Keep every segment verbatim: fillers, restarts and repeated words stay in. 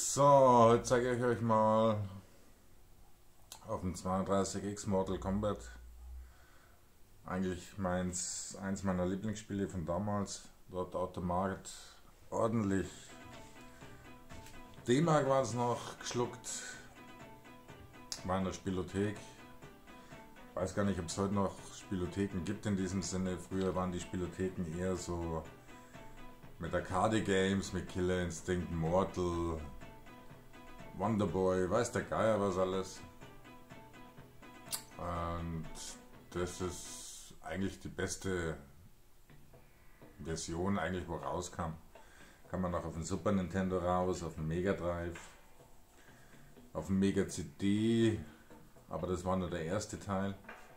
So, heute zeige ich euch mal auf dem zweiunddreißig X Mortal Kombat. Eigentlich meins, eins meiner Lieblingsspiele von damals. Dort Automat ordentlich D-Mark war es noch geschluckt. War in der Spielothek. Weiß gar nicht, ob es heute noch Spielotheken gibt in diesem Sinne. Früher waren die Spielotheken eher so mit Arcade-Games, mit Killer Instinct, Mortal, Wonderboy, weiß der Geier was alles. Und das ist eigentlich die beste Version, eigentlich wo rauskam. Kann man auch auf dem Super Nintendo raus, auf dem Mega Drive, auf dem Mega C D, aber das war nur der erste Teil.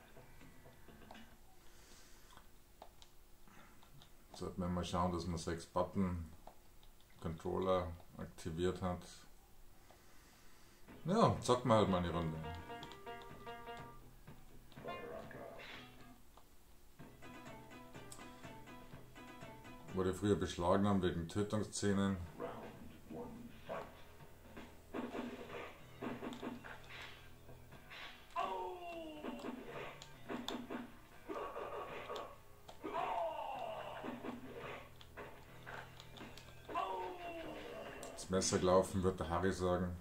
Sollten wir mal schauen, dass man sechs Button Controller aktiviert hat. Ja, zocken wir halt mal eine Runde. Wurde früher beschlagnahmt wegen Tötungsszenen. Das Messer gelaufen, wird der Harry sagen.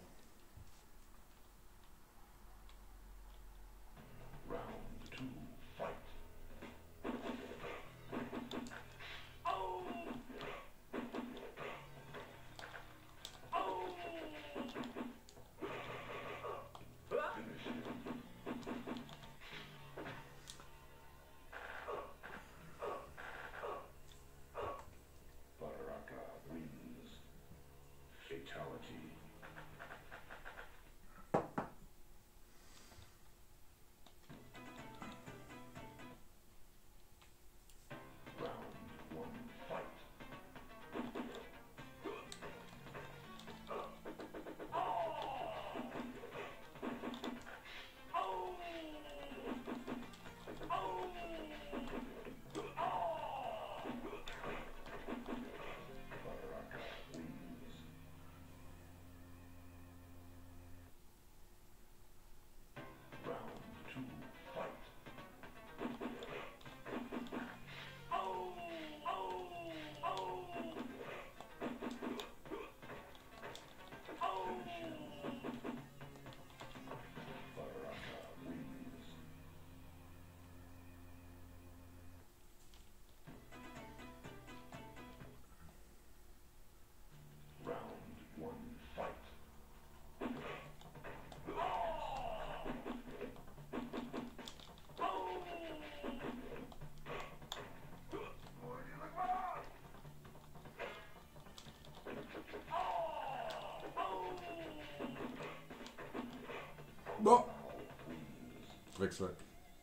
Boah! Wechsel.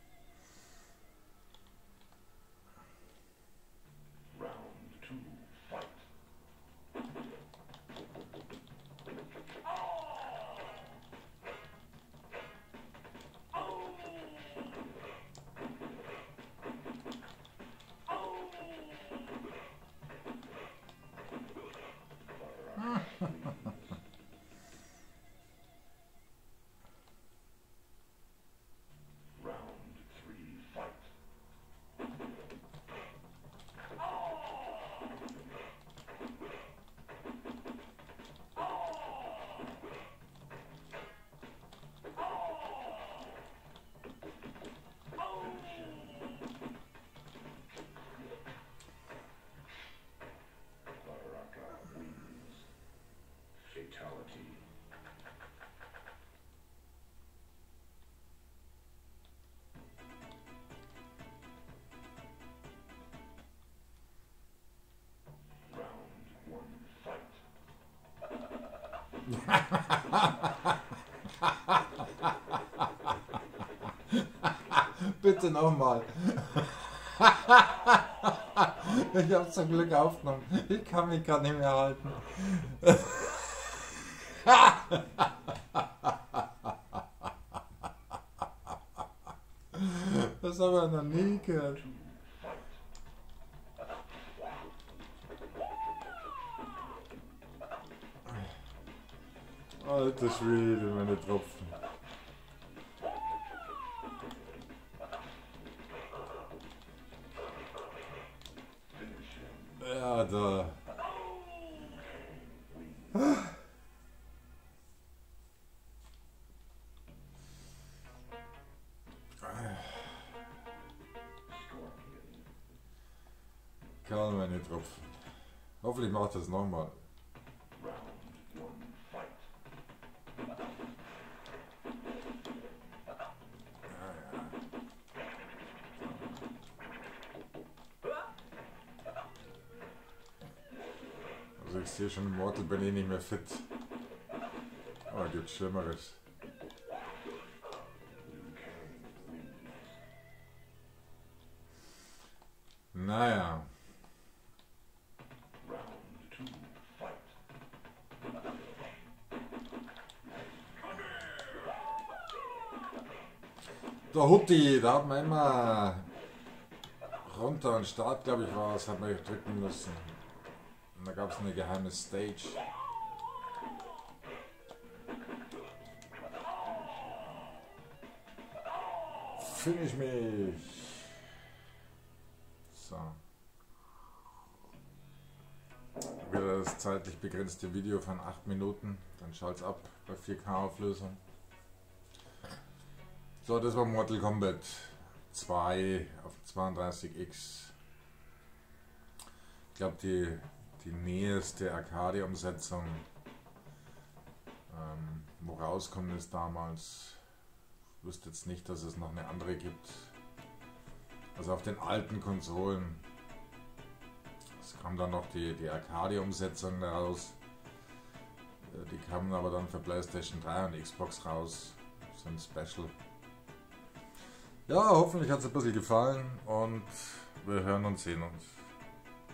Bitte nochmal. Ich habe zum Glück aufgenommen. Ich kann mich gar nicht mehr halten. Das habe ich noch nie gehört. Alter Schwede, meine Tropfen. Ja, da. Karl, meine Tropfen. Hoffentlich macht das nochmal. Also ich sehe schon, im Mortal bin ich nicht mehr fit. Aber gibt Schlimmeres. Naja. Der Hutti, da hat man immer runter und Start, glaube ich, war es, hat man drücken müssen. Und da gab es eine geheime Stage. Finish mich! So. Wieder das zeitlich begrenzte Video von acht Minuten. Dann schalt's ab bei vier K Auflösung. So, das war Mortal Kombat zwei auf zweiunddreißig X. Ich glaube, die, die nächste Arcade-Umsetzung, ähm, wo rauskommt, ist damals. Ich wüsste jetzt nicht, dass es noch eine andere gibt. Also auf den alten Konsolen. Es kam dann noch die, die Arcade-Umsetzung raus. Die kamen aber dann für PlayStation drei und Xbox raus. So ein Special. Ja, hoffentlich hat es ein bisschen gefallen und wir hören und sehen uns.